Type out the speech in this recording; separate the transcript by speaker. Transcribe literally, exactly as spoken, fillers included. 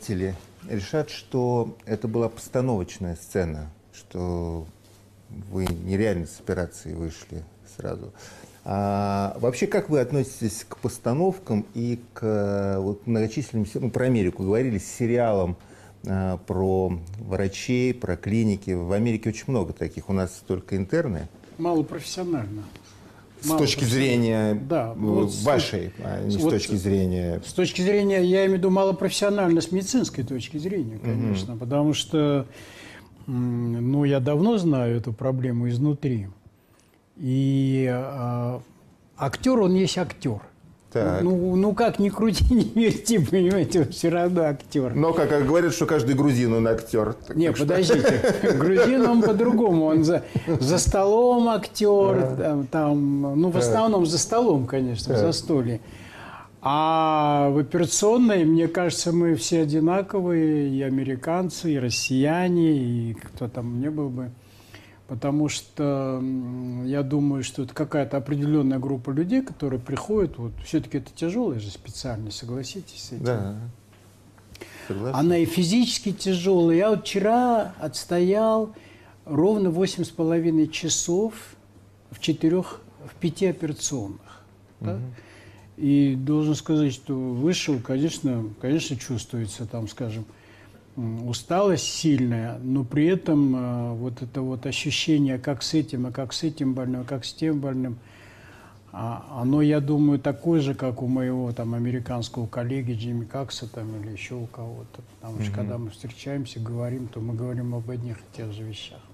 Speaker 1: зрители решат, что это была постановочная сцена, что вы нереально с операции вышли сразу. А вообще, как вы относитесь к постановкам и к вот, многочисленным, ну, про Америку говорили, сериалам а, про врачей, про клиники? В Америке очень много таких, у нас только интерны.
Speaker 2: Малопрофессионально.
Speaker 1: С точки зрения
Speaker 2: да, вот
Speaker 1: вашей, а не
Speaker 2: вот
Speaker 1: с точки зрения...
Speaker 2: С точки зрения, я имею в виду малопрофессионально, с медицинской точки зрения, конечно. Mm-hmm. Потому что, ну, я давно знаю эту проблему изнутри. И а, актер, он есть актер.
Speaker 1: Так.
Speaker 2: Ну, ну, как ни крути, ни верти, понимаете, он все равно актер.
Speaker 1: Но как, как говорят, что каждый грузин, он актер.
Speaker 2: Не, подождите. Грузин, он по-другому. Он за, за столом актер, там, там, ну, в основном за столом, конечно, в застолье. А в операционной, мне кажется, мы все одинаковые, и американцы, и россияне, и кто там не был бы. Потому что я думаю, что это какая-то определенная группа людей, которые приходят. Вот, все-таки это тяжелая же специальность, согласитесь с этим?
Speaker 1: Да. Согласен.
Speaker 2: Она и физически тяжелая. Я вот вчера отстоял ровно восемь с половиной часов в четырех, в пяти операционных. Угу. Да? И должен сказать, что вышел, конечно, конечно, чувствуется там, скажем, усталость сильная, но при этом э, вот это вот ощущение, как с этим, а как с этим больным, как с тем больным, а, оно, я думаю, такое же, как у моего там американского коллеги Джимми Какса там, или еще у кого-то. Потому что, mm-hmm. когда мы встречаемся, говорим, то мы говорим об одних и тех же вещах.